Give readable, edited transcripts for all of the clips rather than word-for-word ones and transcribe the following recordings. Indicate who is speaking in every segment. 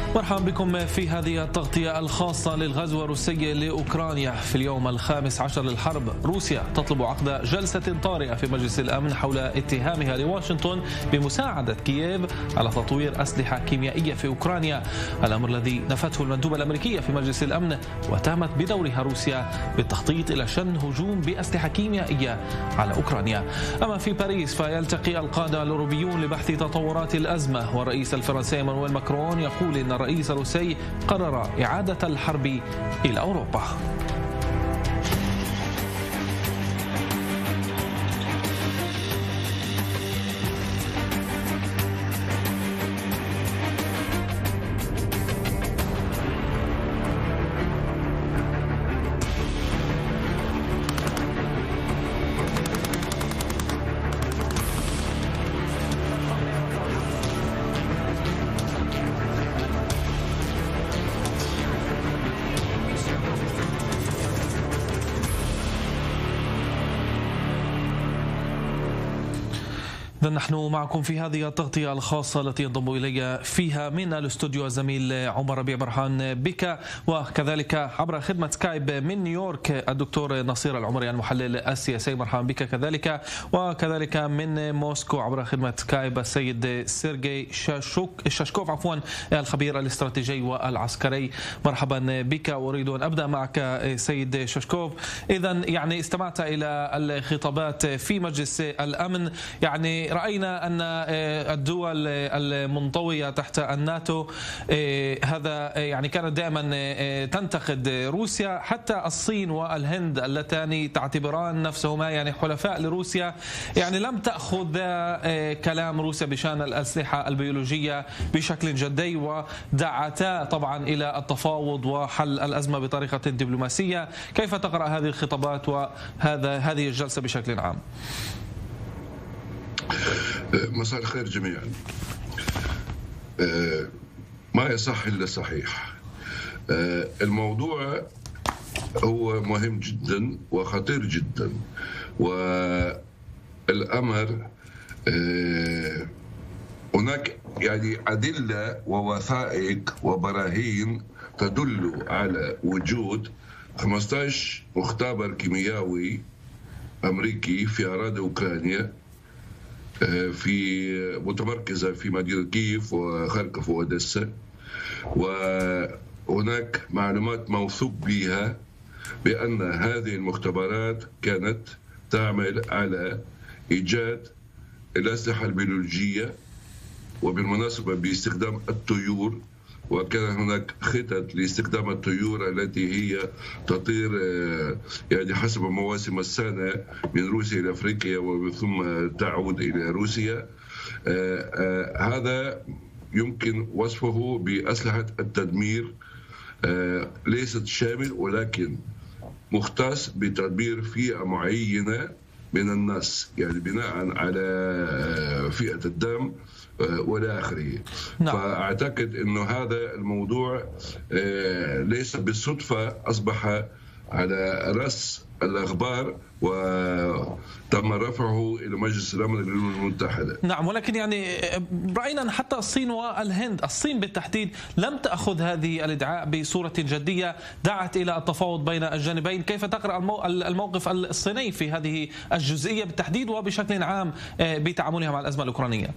Speaker 1: مرحبا بكم في هذه التغطية الخاصة للغزو الروسي لأوكرانيا في اليوم الخامس عشر للحرب. روسيا تطلب عقد جلسة طارئة في مجلس الأمن حول اتهامها لواشنطن بمساعدة كييف على تطوير أسلحة كيميائية في أوكرانيا، الأمر الذي نفته المندوبة الأمريكية في مجلس الأمن، واتهمت بدورها روسيا بالتخطيط إلى شن هجوم بأسلحة كيميائية على أوكرانيا. أما في باريس فيلتقي القادة الأوروبيون لبحث تطورات الأزمة، والرئيس الفرنسي إيمانويل ماكرون يقول إن الرئيس الروسي قرر إعادة الحرب إلى أوروبا. نحن معكم في هذه التغطية الخاصة التي ينضم إلي فيها من الاستوديو الزميل عمر ربيع برهان بك، وكذلك عبر خدمة سكايب من نيويورك الدكتور نصير العمري المحلل السياسي، مرحبا بك كذلك، وكذلك من موسكو عبر خدمة سكايب السيد سيرجي شاشكوف الخبير الاستراتيجي والعسكري، مرحبا بك. أريد أن أبدأ معك سيد شاشكوف. إذا يعني استمعت إلى الخطابات في مجلس الأمن، يعني رأينا أن الدول المنطوية تحت الناتو هذا يعني كانت دائما تنتقد روسيا، حتى الصين والهند اللتان تعتبران نفسهما يعني حلفاء لروسيا يعني لم تأخذ كلام روسيا بشأن الأسلحة البيولوجية بشكل جدي، ودعتا طبعا إلى التفاوض وحل الأزمة بطريقة دبلوماسية. كيف تقرأ هذه الخطابات وهذه الجلسة بشكل عام؟
Speaker 2: مساء الخير جميعا. ما يصح إلا صحيح. الموضوع هو مهم جدا وخطير جدا، والأمر هناك يعني أدلة ووثائق وبراهين تدل على وجود 15 مختبر كيميائي أمريكي في أراضي أوكرانيا، في متمركزة في مدينة كييف وخاركوف وأوديسا، وهناك معلومات موثوق بها بأن هذه المختبرات كانت تعمل على إيجاد الأسلحة البيولوجية، وبالمناسبة باستخدام الطيور، وكان هناك خطط لاستخدام الطيور التي هي تطير يعني حسب مواسم السنة من روسيا إلى أفريقيا ومن ثم تعود إلى روسيا. هذا يمكن وصفه بأسلحة التدمير، ليست شامل ولكن مختص بتدمير فئة معينة من الناس، يعني بناء على فئة الدم ولا آخره. فأعتقد أنه هذا الموضوع ليس بالصدفة أصبح على رأس الأخبار وتم رفعه إلى مجلس الأمن للأمم المتحدة.
Speaker 1: نعم، ولكن يعني رأينا أن حتى الصين والهند، الصين بالتحديد لم تأخذ هذه الادعاء بصورة جدية، دعت إلى التفاوض بين الجانبين. كيف تقرأ الموقف الصيني في هذه الجزئية بالتحديد وبشكل عام بتعاملها مع الأزمة الأوكرانية؟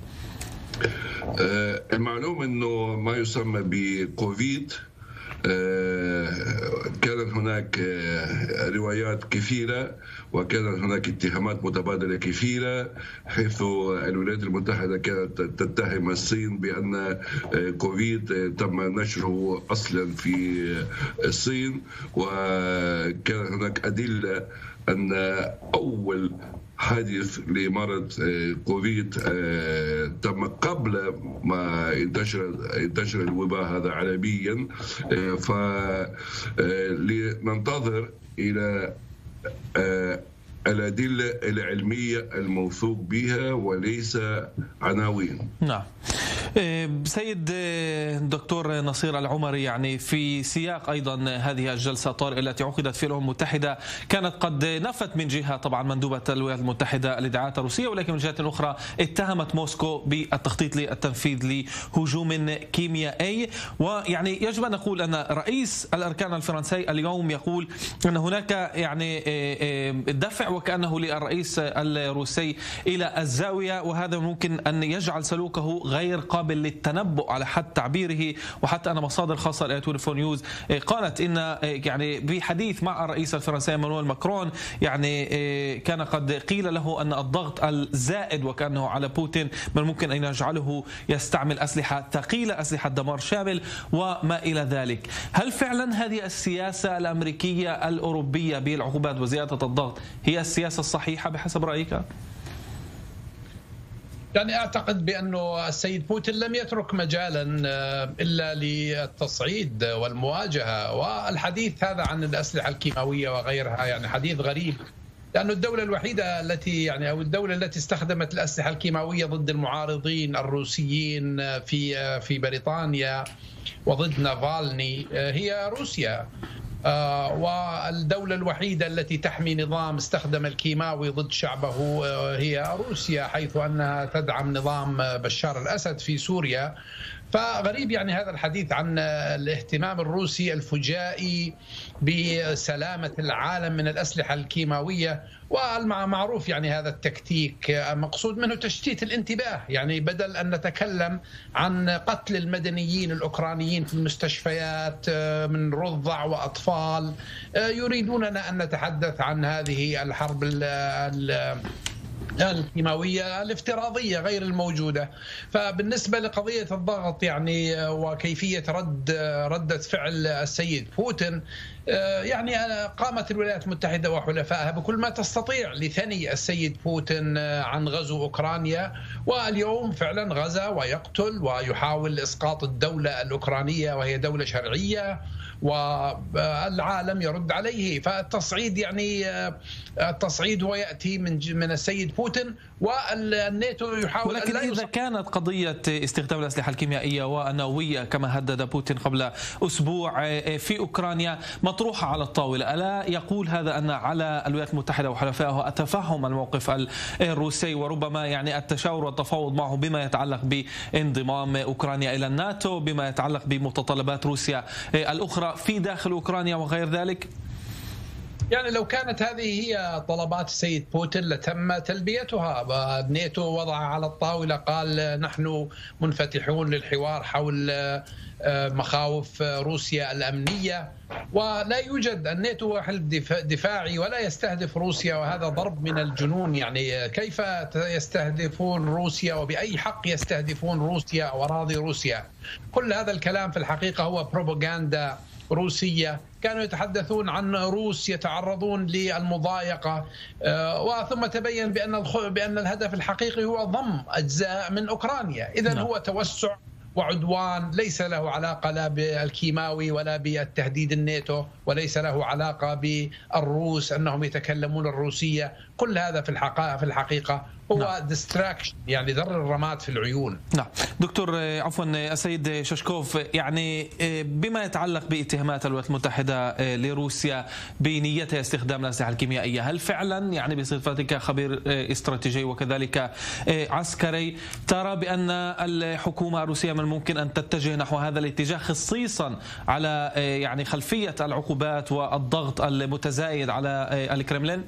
Speaker 2: المعلوم أنه ما يسمى بكوفيد كانت هناك روايات كثيرة، وكانت هناك اتهامات متبادلة كثيرة، حيث الولايات المتحدة كانت تتهم الصين بأن كوفيد تم نشره أصلا في الصين، وكان هناك أدلة أن أول حادث لمرض كوفيد تم قبل ما انتشر الوباء هذا عالميا. فلننتظر إلى الأدلة العلمية الموثوق بها وليس عناوين.
Speaker 1: نعم. سيد الدكتور نصير العمري، يعني في سياق أيضا هذه الجلسة الطارئة التي عقدت في الأمم المتحدة، كانت قد نفت من جهة طبعا مندوبة الولايات المتحدة الادعاءات الروسية، ولكن من جهة أخرى اتهمت موسكو بالتخطيط للتنفيذ لهجوم كيميائي. ويعني يجب أن نقول أن رئيس الأركان الفرنسي اليوم يقول أن هناك يعني دفع وكأنه للرئيس الروسي إلى الزاوية، وهذا ممكن أن يجعل سلوكه غير قابل للتنبؤ على حد تعبيره. وحتى أن مصادر خاصة ل24 نيوز قالت إن يعني بحديث مع الرئيس الفرنسي إيمانويل ماكرون يعني كان قد قيل له أن الضغط الزائد وكأنه على بوتين من الممكن أن يجعله يستعمل أسلحة ثقيلة، أسلحة دمار شامل وما إلى ذلك. هل فعلا هذه السياسة الأمريكية الأوروبية بالعقوبات وزيادة الضغط هي السياسة الصحيحة بحسب رأيك؟
Speaker 3: يعني أعتقد بأنه السيد بوتين لم يترك مجالا إلا للتصعيد والمواجهة والحديث هذا عن الأسلحة الكيماوية وغيرها. يعني حديث غريب، لأنه الدولة الوحيدة التي يعني أو الدولة التي استخدمت الأسلحة الكيماوية ضد المعارضين الروسيين في بريطانيا وضد نافالني هي روسيا. والدولة الوحيدة التي تحمي نظام استخدم الكيماوي ضد شعبه هي روسيا، حيث أنها تدعم نظام بشار الأسد في سوريا. فغريب يعني هذا الحديث عن الاهتمام الروسي الفجائي بسلامة العالم من الأسلحة الكيماوية. والمعروف يعني هذا التكتيك مقصود منه تشتيت الانتباه، يعني بدل أن نتكلم عن قتل المدنيين الأوكرانيين في المستشفيات من رضع وأطفال، يريدوننا أن نتحدث عن هذه الحرب الكيماوية الافتراضية غير الموجودة. فبالنسبة لقضية الضغط يعني وكيفية ردة فعل السيد بوتين، يعني قامت الولايات المتحدة وحلفائها بكل ما تستطيع لثني السيد بوتين عن غزو أوكرانيا، واليوم فعلا غزا ويقتل ويحاول إسقاط الدولة الأوكرانية وهي دولة شرعية، والعالم يرد عليه. فالتصعيد يعني التصعيد هو يأتي من السيد بوتين، والناتو يحاول.
Speaker 1: ولكن إذا كانت قضية استخدام الأسلحة الكيميائية والنووية كما هدد بوتين قبل أسبوع في أوكرانيا مطروحة على الطاولة، ألا يقول هذا أن على الولايات المتحدة وحلفائها التفهم الموقف الروسي وربما يعني التشاور والتفاوض معه بما يتعلق بانضمام أوكرانيا إلى الناتو، بما يتعلق بمتطلبات روسيا الأخرى في داخل أوكرانيا وغير ذلك؟
Speaker 3: يعني لو كانت هذه هي طلبات السيد بوتين لتم تلبيتها. الناتو وضع على الطاولة، قال نحن منفتحون للحوار حول مخاوف روسيا الأمنية، ولا يوجد الناتو حلف دفاعي ولا يستهدف روسيا، وهذا ضرب من الجنون. يعني كيف يستهدفون روسيا وبأي حق يستهدفون روسيا وأراضي روسيا؟ كل هذا الكلام في الحقيقة هو بروباغندا روسية. كانوا يتحدثون عن روس يتعرضون للمضايقة، وثم تبين بأن الهدف الحقيقي هو ضم أجزاء من أوكرانيا. إذن هو توسع وعدوان ليس له علاقة لا بالكيماوي ولا بالتهديد الناتو، وليس له علاقة بالروس أنهم يتكلمون الروسية. كل هذا في الحقيقة هو ديستراكشن، يعني ذر الرماد في العيون.
Speaker 1: نعم دكتور، عفوا السيد ششكوف، يعني بما يتعلق باتهامات الولايات المتحدة لروسيا بنيتها استخدام الأسلحة الكيميائية، هل فعلا يعني بصفتك خبير استراتيجي وكذلك عسكري ترى بأن الحكومة الروسية من الممكن أن تتجه نحو هذا الاتجاه، خصيصا على يعني خلفية العقوبات والضغط المتزايد على الكرملين؟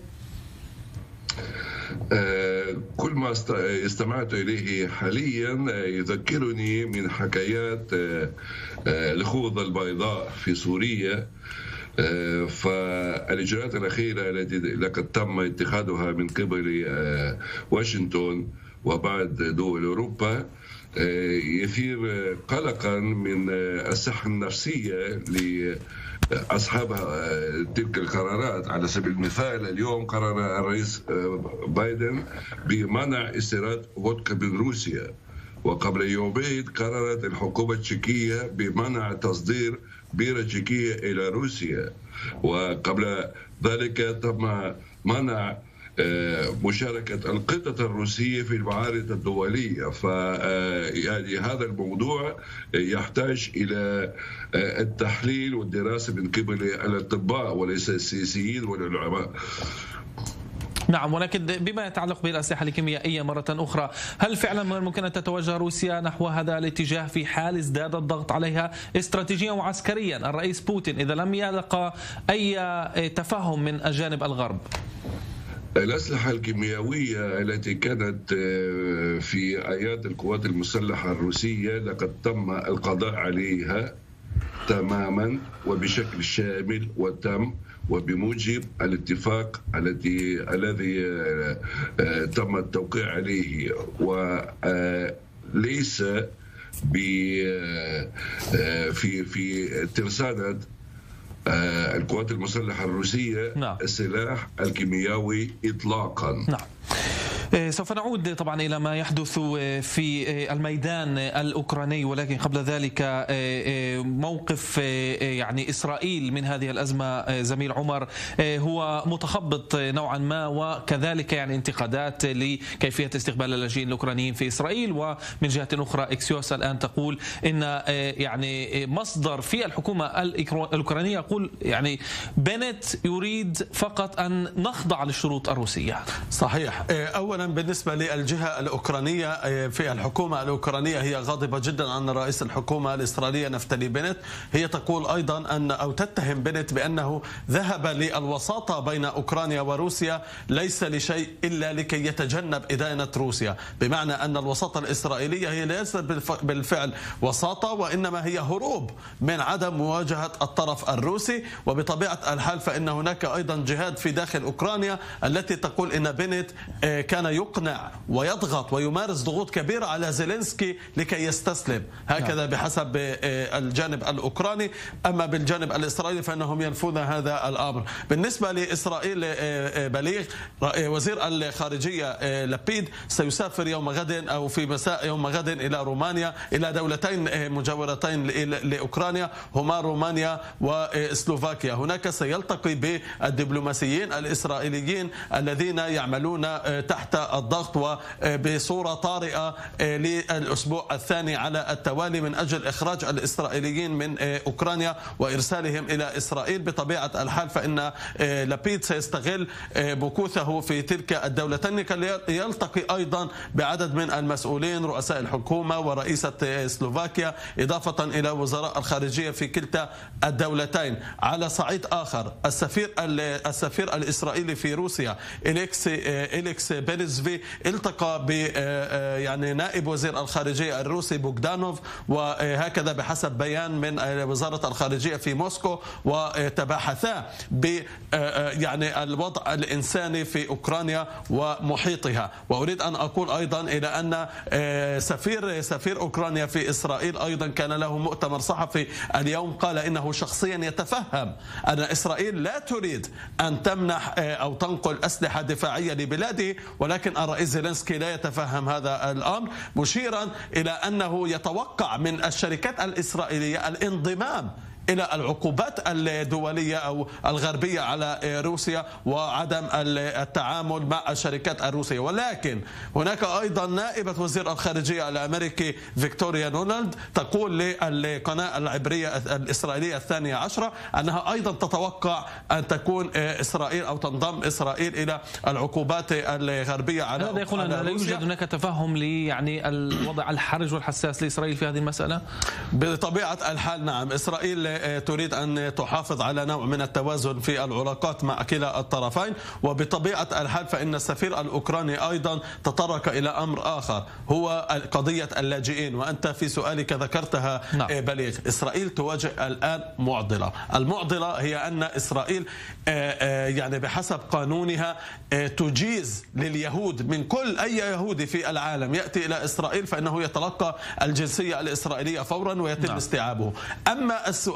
Speaker 2: كل ما استمعت إليه حاليا يذكرني من حكايات الخوذة البيضاء في سوريا. فالإجراءات الأخيرة التي لقد تم اتخاذها من قبل واشنطن وبعض دول أوروبا يثير قلقا من الصحة النفسية أصحاب تلك القرارات. على سبيل المثال اليوم قرر الرئيس بايدن بمنع استيراد فودكا من روسيا، وقبل يومين قررت الحكومة التشيكية بمنع تصدير بيرة تشيكية إلى روسيا، وقبل ذلك تم منع مشاركة القطة الروسية في المعارض الدولية. يعني هذا الموضوع يحتاج إلى التحليل والدراسة من قبل الأطباء وليس السياسيين والعلماء.
Speaker 1: نعم، ولكن بما يتعلق بالأسلحة الكيميائية مرة أخرى، هل فعلا من الممكن أن تتوجه روسيا نحو هذا الاتجاه في حال ازداد الضغط عليها استراتيجيا وعسكريا الرئيس بوتين إذا لم يلقى أي تفهم من الجانب الغرب؟
Speaker 2: الأسلحة الكيميائية التي كانت في أيادي القوات المسلحة الروسية لقد تم القضاء عليها تماما وبشكل شامل وتم وبموجب الاتفاق الذي تم التوقيع عليه، وليس في ترسانة القوات المسلحة الروسية السلاح الكيميائي إطلاقا.
Speaker 1: نعم. سوف نعود طبعا إلى ما يحدث في الميدان الأوكراني، ولكن قبل ذلك موقف يعني إسرائيل من هذه الأزمة زميل عمر هو متخبط نوعا ما، وكذلك يعني انتقادات لكيفية استقبال اللاجئين الأوكرانيين في إسرائيل. ومن جهة أخرى إكسيوس الآن تقول إن يعني مصدر في الحكومة الأوكرانية يقول يعني بنت يريد فقط أن نخضع للشروط الروسية.
Speaker 4: صحيح. أولا بالنسبة للجهة الأوكرانية في الحكومة الأوكرانية هي غاضبة جدا عن رئيس الحكومة الإسرائيلية نفتالي بنت. هي تقول أيضا أو تتهم بنت بأنه ذهب للوساطة بين أوكرانيا وروسيا ليس لشيء إلا لكي يتجنب إدانة روسيا، بمعنى أن الوساطة الإسرائيلية هي ليست بالفعل وساطة وإنما هي هروب من عدم مواجهة الطرف الروسي. وبطبيعة الحال فإن هناك أيضا جهات في داخل أوكرانيا التي تقول إن بنت كان يقنع ويضغط ويمارس ضغوط كبيرة على زيلينسكي لكي يستسلم، هكذا بحسب الجانب الأوكراني. أما بالجانب الإسرائيلي فإنهم ينفون هذا الأمر. بالنسبة لإسرائيل بليغ وزير الخارجية لبيد سيسافر يوم غد أو في مساء يوم غد إلى رومانيا، إلى دولتين مجاورتين لأوكرانيا هما رومانيا وسلوفاكيا. هناك سيلتقي بالدبلوماسيين الإسرائيليين الذين يعملون تحت الضغط وبصورة طارئة للأسبوع الثاني على التوالي من أجل إخراج الإسرائيليين من أوكرانيا وإرسالهم إلى إسرائيل. بطبيعة الحال فإن لبيد سيستغل مكوثه في تلك الدولتين كي يلتقي أيضا بعدد من المسؤولين رؤساء الحكومة ورئيسة سلوفاكيا إضافة إلى وزراء الخارجية في كلتا الدولتين. على صعيد آخر السفير الإسرائيلي في روسيا إليكس بيريزفي التقى ب يعني نائب وزير الخارجية الروسي بوغدانوف، وهكذا بحسب بيان من وزارة الخارجية في موسكو، وتباحثا ب يعني الوضع الإنساني في أوكرانيا ومحيطها. وأريد أن أقول أيضا إلى أن سفير أوكرانيا في إسرائيل أيضا كان له مؤتمر صحفي اليوم، قال إنه شخصيا يتفهم أن إسرائيل لا تريد أن تمنح أو تنقل أسلحة دفاعية لبلاده، ولكن الرئيس زيلينسكي لا يتفهم هذا الأمر، مشيرا إلى أنه يتوقع من الشركات الإسرائيلية الانضمام إلى العقوبات الدولية أو الغربية على روسيا وعدم التعامل مع الشركات الروسية. ولكن هناك أيضا نائبة وزير الخارجية الأمريكي فيكتوريا نونالد تقول للقناة العبرية الإسرائيلية 12 أنها أيضا تتوقع أن تكون إسرائيل أو تنضم إسرائيل إلى العقوبات الغربية على
Speaker 1: هذا يقول أن لا يوجد هناك تفهم يعني الوضع الحرج والحساس لإسرائيل في هذه المسألة؟
Speaker 4: بطبيعة الحال نعم، إسرائيل تريد أن تحافظ على نوع من التوازن في العلاقات مع كلا الطرفين. وبطبيعة الحال فإن السفير الأوكراني أيضا تطرق إلى أمر آخر هو قضية اللاجئين، وأنت في سؤالك ذكرتها بليغ. إسرائيل تواجه الآن معضلة. المعضلة هي أن إسرائيل يعني بحسب قانونها تجيز لليهود من كل أي يهودي في العالم يأتي إلى إسرائيل فإنه يتلقى الجنسية الإسرائيلية فورا ويتم استيعابه. أما السؤال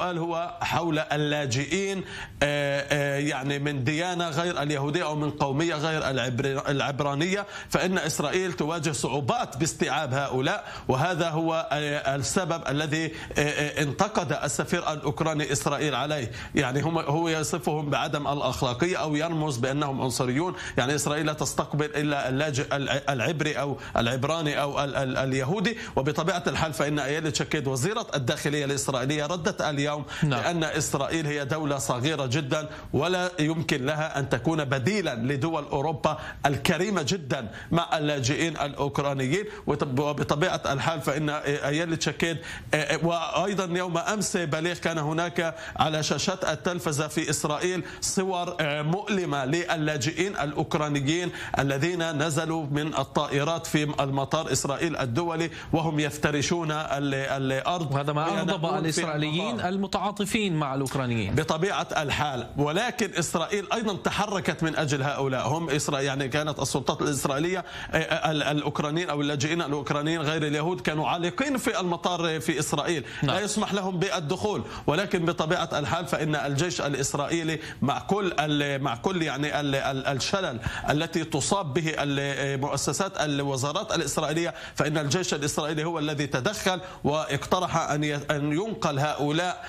Speaker 4: السؤال هو حول اللاجئين يعني من ديانة غير اليهودية أو من قومية غير العبرانية، فإن إسرائيل تواجه صعوبات باستيعاب هؤلاء، وهذا هو السبب الذي انتقد السفير الأوكراني إسرائيل عليه. يعني هو يصفهم بعدم الأخلاقية أو يرمز بأنهم عنصريون. يعني إسرائيل لا تستقبل إلا اللاجئ العبري أو العبراني أو اليهودي. وبطبيعة الحال فإن أيلة شكيد وزيرة الداخلية الإسرائيلية ردت اليوم بأن إسرائيل هي دولة صغيرة جدا ولا يمكن لها أن تكون بديلا لدول أوروبا الكريمة جدا مع اللاجئين الأوكرانيين. وبطبيعة الحال فإن أيلة شكيد، وأيضا يوم أمس بليغ كان هناك على شاشات التلفزة في إسرائيل صور مؤلمة للاجئين الأوكرانيين الذين نزلوا من الطائرات في المطار إسرائيل الدولي وهم يفترشون الأرض،
Speaker 1: وهذا ما أغضب الإسرائيليين المتعاطفين مع الأوكرانيين
Speaker 4: بطبيعة الحال. ولكن إسرائيل أيضا تحركت من أجل هؤلاء. هم يعني كانت السلطات الإسرائيلية الأوكرانيين أو اللاجئين الأوكرانيين غير اليهود كانوا عالقين في المطار في إسرائيل، لا يسمح لهم بالدخول. ولكن بطبيعة الحال فإن الجيش الإسرائيلي مع كل يعني الشلل التي تصاب به المؤسسات الوزارات الإسرائيلية، فإن الجيش الإسرائيلي هو الذي تدخل واقترح أن ينقل هؤلاء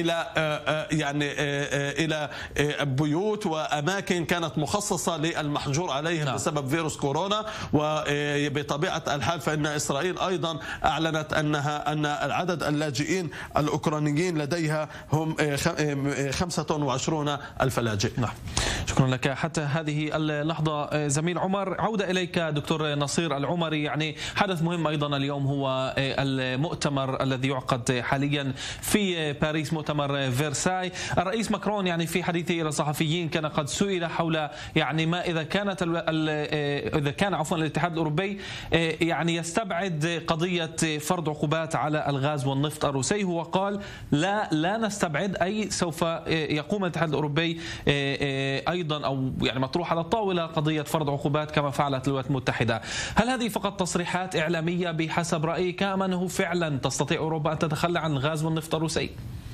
Speaker 4: إلى بيوت وأماكن كانت مخصصة للمحجور عليهم بسبب فيروس كورونا. وبطبيعة الحال فإن إسرائيل أيضا أعلنت أن العدد اللاجئين الأوكرانيين لديها هم 25,000 لاجئ.
Speaker 1: شكرا لك حتى هذه اللحظة زميل عمر. عودة إليك دكتور نصير العمري. يعني حدث مهم أيضا اليوم هو المؤتمر الذي يعقد حاليا في باريس، مؤتمر فيرساي. الرئيس ماكرون يعني في حديثه إلى الصحفيين كان قد سئل حول يعني ما إذا كان الاتحاد الأوروبي يعني يستبعد قضية فرض عقوبات على الغاز والنفط الروسي. هو قال لا نستبعد، أي سوف يقوم الاتحاد الأوروبي أيضا أو يعني مطروح على الطاولة قضية فرض عقوبات كما فعلت الولايات المتحدة. هل هذه فقط تصريحات إعلامية بحسب رأيك أم أنه فعلا تستطيع أوروبا أن تتخلى عن الغاز والنفط الروسي؟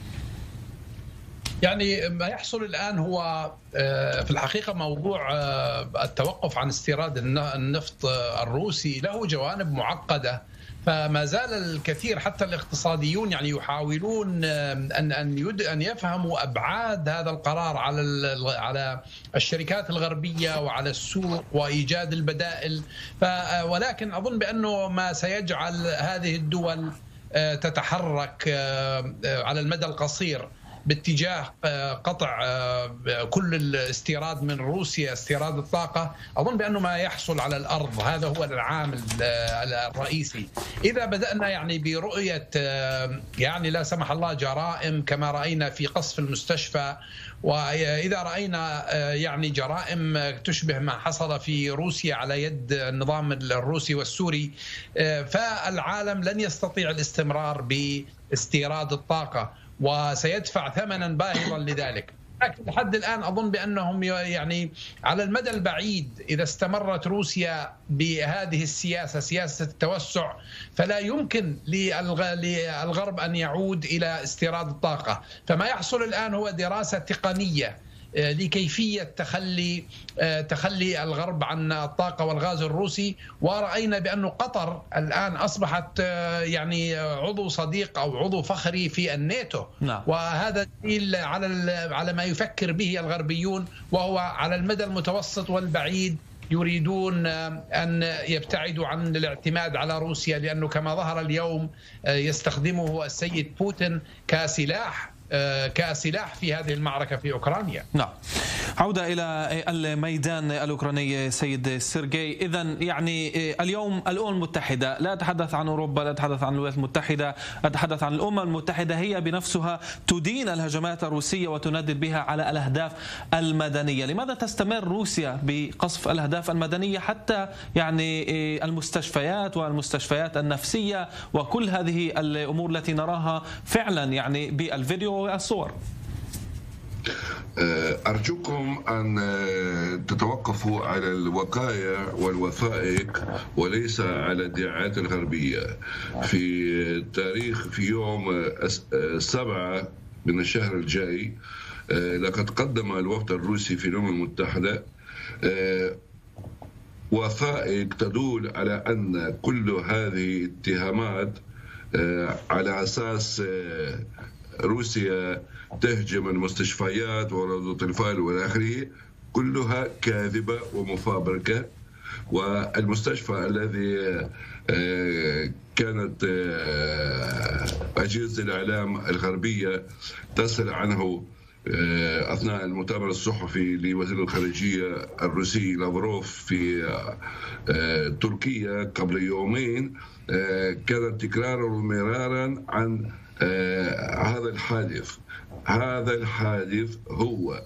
Speaker 3: يعني ما يحصل الآن هو في الحقيقة موضوع التوقف عن استيراد النفط الروسي له جوانب معقدة. فما زال الكثير حتى الاقتصاديون يعني يحاولون أن يفهموا أبعاد هذا القرار على الشركات الغربية وعلى السوق وإيجاد البدائل. ولكن أظن بأنه ما سيجعل هذه الدول تتحرك على المدى القصير باتجاه قطع كل الاستيراد من روسيا، استيراد الطاقة. أظن بأنه ما يحصل على الأرض هذا هو العامل الرئيسي. إذا بدأنا يعني برؤية يعني لا سمح الله جرائم كما رأينا في قصف المستشفى، وإذا رأينا يعني جرائم تشبه ما حصل في روسيا على يد النظام الروسي والسوري، فالعالم لن يستطيع الاستمرار باستيراد الطاقة وسيدفع ثمنا باهظا لذلك. لكن لحد الآن أظن بأنهم يعني على المدى البعيد إذا استمرت روسيا بهذه السياسة، سياسة التوسع، فلا يمكن للغرب أن يعود إلى استيراد الطاقة. فما يحصل الآن هو دراسة تقنية لكيفية تخلي الغرب عن الطاقة والغاز الروسي. ورأينا بأن قطر الآن أصبحت يعني عضو صديق أو عضو فخري في الناتو. وهذا دليل على ما يفكر به الغربيون، وهو على المدى المتوسط والبعيد يريدون أن يبتعدوا عن الاعتماد على روسيا، لأنه كما ظهر اليوم يستخدمه السيد بوتين كسلاح في هذه المعركة في أوكرانيا.
Speaker 1: نعم. عودة إلى الميدان الأوكراني سيد سيرجي. إذن يعني اليوم الأمم المتحدة، لا أتحدث عن أوروبا، لا أتحدث عن الولايات المتحدة، أتحدث عن الأمم المتحدة، هي بنفسها تدين الهجمات الروسية وتندد بها على الأهداف المدنية. لماذا تستمر روسيا بقصف الأهداف المدنية حتى يعني المستشفيات والمستشفيات النفسية وكل هذه الأمور التي نراها فعلا يعني بالفيديو والصور؟
Speaker 2: أرجوكم أن تتوقفوا على الوقائع والوثائق وليس على الادعاءات الغربية. في يوم 7 من الشهر الجاي لقد قدم الوفد الروسي في الأمم المتحدة وثائق تدل على أن كل هذه اتهامات على أساس روسيا تهجم المستشفيات ورد الأطفال والى آخره كلها كاذبة ومفبركة. والمستشفى الذي كانت أجهزة الإعلام الغربية تسأل عنه أثناء المؤتمر الصحفي لوزير الخارجية الروسي لافروف في تركيا قبل يومين، كان تكرارا ومرارا عن هذا الحادث. هذا الحادث هو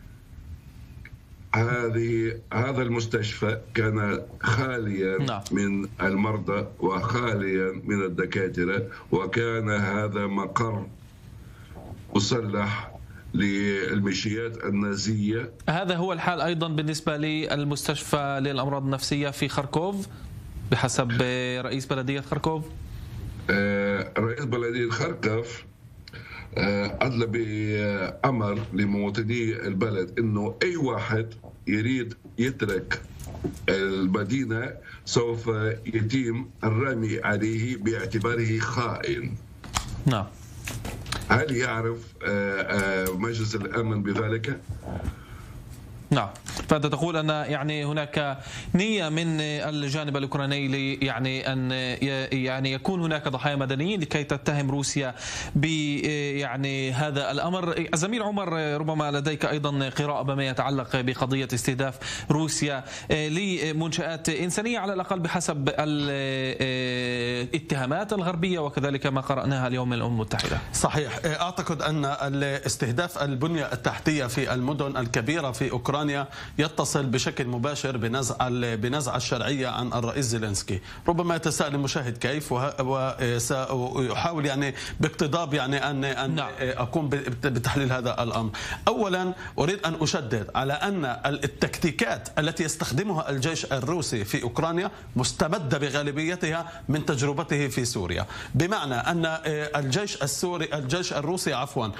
Speaker 2: هذا المستشفى كان خاليا من المرضى وخاليا من الدكاترة، وكان هذا مقر مسلح للميليشيات النازية.
Speaker 1: هذا هو الحال أيضا بالنسبة للمستشفى للأمراض النفسية في خاركوف بحسب رئيس بلدية خاركوف.
Speaker 2: رئيس بلدية خاركوف أدلى بأمر لمواطني البلد إنه أي واحد يريد يترك المدينة سوف يتم الرمي عليه باعتباره خائن.
Speaker 1: نعم.
Speaker 2: هل يعرف مجلس الأمن بذلك؟
Speaker 1: نعم. فأنت تقول أن يعني هناك نية من الجانب الأوكراني يعني أن يعني يكون هناك ضحايا مدنيين لكي تتهم روسيا ب يعني هذا الأمر. الزميل عمر، ربما لديك أيضا قراءة بما يتعلق بقضية استهداف روسيا لمنشآت إنسانية على الأقل بحسب الاتهامات الغربية وكذلك ما قرأناها اليوم من الأمم المتحدة.
Speaker 4: صحيح. أعتقد أن الاستهداف البنية التحتية في المدن الكبيرة في أوكرانيا يتصل بشكل مباشر بنزع الشرعية عن الرئيس زيلينسكي. ربما يتساءل المشاهد كيف، وسأحاول يعني باقتضاب يعني أن أقوم بتحليل هذا الأمر. أولا أريد أن أشدد على أن التكتيكات التي يستخدمها الجيش الروسي في أوكرانيا مستمدة بغالبيتها من تجربته في سوريا، بمعنى أن الجيش الروسي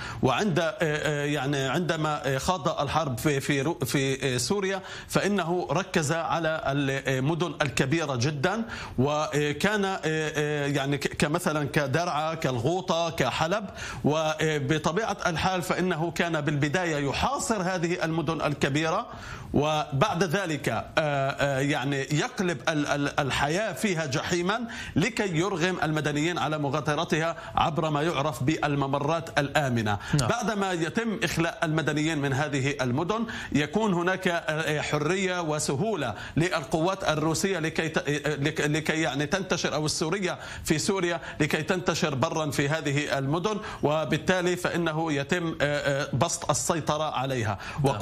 Speaker 4: عندما خاض الحرب في سوريا فإنه ركز على المدن الكبيرة جدا، وكان يعني كمثلا كدرعا كالغوطة كحلب، وبطبيعة الحال فإنه كان بالبداية يحاصر هذه المدن الكبيرة، وبعد ذلك يعني يقلب الحياة فيها جحيما لكي يرغم المدنيين على مغادرتها عبر ما يعرف بالممرات الآمنة. بعدما يتم إخلاء المدنيين من هذه المدن يكون هناك حرية وسهولة للقوات الروسية لكي يعني تنتشر، أو السورية في سوريا لكي تنتشر برا في هذه المدن، وبالتالي فإنه يتم بسط السيطرة عليها.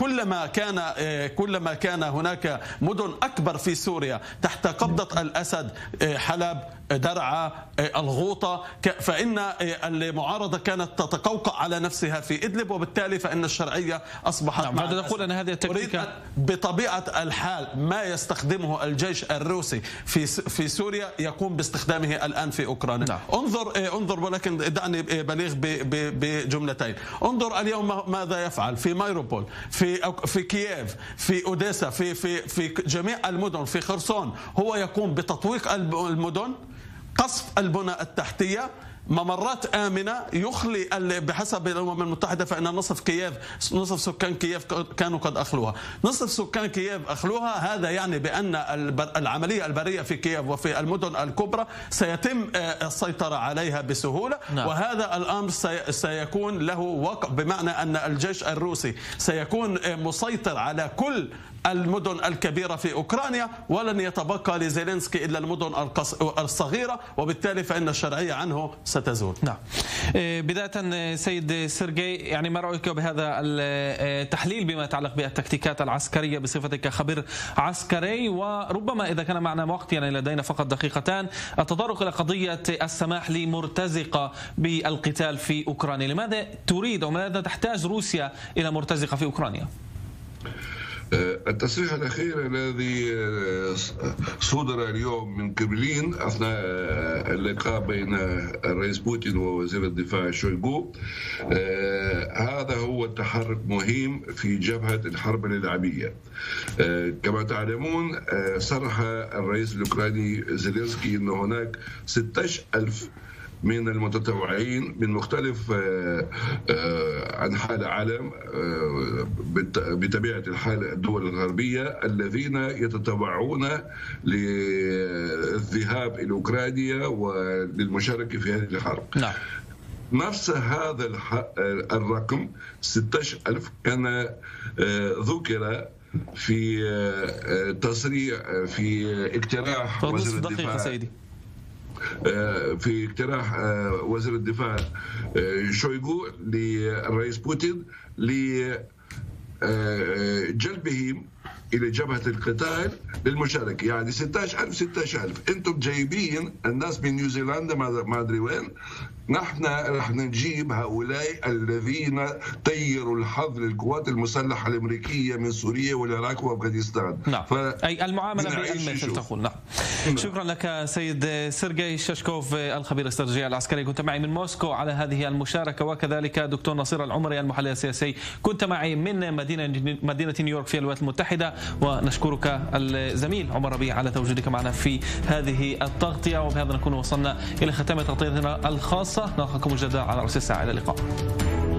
Speaker 4: وكلما كان هناك مدن أكبر في سوريا تحت قبضة الأسد، حلب، درعا، الغوطة، فإن المعارضة كانت تتقوقع على نفسها في إدلب، وبالتالي فإن الشرعية أصبحت
Speaker 1: هذا تقول أن هذه التكتيكات
Speaker 4: بطبيعة الحال ما يستخدمه الجيش الروسي في سوريا يقوم باستخدامه الآن في أوكرانيا. انظر ولكن دعني بليغ بجملتين. انظر اليوم ماذا يفعل في مايروبول، في كييف، في أوديسا، في جميع المدن، في خرسون. هو يقوم بتطويق المدن، قصف البنى التحتية، ممرات آمنة، يخلي بحسب الأمم المتحدة فإن نصف سكان كييف كانوا قد أخلوها. نصف سكان كييف أخلوها، هذا يعني بأن العملية البرية في كييف وفي المدن الكبرى سيتم السيطرة عليها بسهولة. وهذا الأمر سيكون له وقع، بمعنى أن الجيش الروسي سيكون مسيطر على كل المدن الكبيرة في أوكرانيا، ولن يتبقى لزيلينسكي إلا المدن الصغيرة، وبالتالي فإن الشرعية عنه ستزول.
Speaker 1: نعم. بداية سيد سيرجي، يعني ما رأيك بهذا التحليل بما يتعلق بالتكتيكات العسكرية بصفتك خبير عسكري؟ وربما إذا كان معنا وقت، يعني لدينا فقط دقيقتان، التطرق إلى قضية السماح لمرتزقة بالقتال في أوكرانيا. لماذا تريد أو ماذا تحتاج روسيا إلى مرتزقة في أوكرانيا؟
Speaker 2: التصريح الأخير الذي صدر اليوم من كرملين أثناء اللقاء بين الرئيس بوتين ووزير الدفاع شويغو، هذا هو تحرك مهم في جبهة الحرب الإلعابية. كما تعلمون صرح الرئيس الأوكراني زيلينسكي أن هناك 16,000 من المتطوعين من مختلف أنحاء العالم بطبيعة الحال الدول الغربية الذين يتطوعون للذهاب إلى أوكرانيا وللمشاركة في هذه الحرب.
Speaker 1: نعم.
Speaker 2: نفس هذا الرقم 16,000 كان ذكر في تصريح في اقتراح وزير الدفاع في اقتراح وزير الدفاع شويغو للرئيس بوتين لجلبهم إلى جبهة القتال للمشاركة. يعني 16,000 أنتم جايبين الناس من نيوزيلندا ما أدري وين، نحن رح نجيب هؤلاء الذين طيروا الحظ للقوات المسلحة الأمريكية من سوريا والعراق وأفغانستان.
Speaker 1: نعم. أي المعاملة بالمثل تقول. نعم. شكرا لك سيد سيرجي شاشكوف الخبير الاستراتيجي العسكري، كنت معي من موسكو على هذه المشاركة، وكذلك دكتور نصير العمري المحلل السياسي كنت معي من مدينة نيويورك في الولايات المتحدة. ونشكرك الزميل عمر ربيع على تواجدك معنا في هذه التغطية، وبهذا نكون وصلنا إلى ختام تغطيتنا الخاصة. نلقاكم مجددا على رأس الساعة. إلى اللقاء.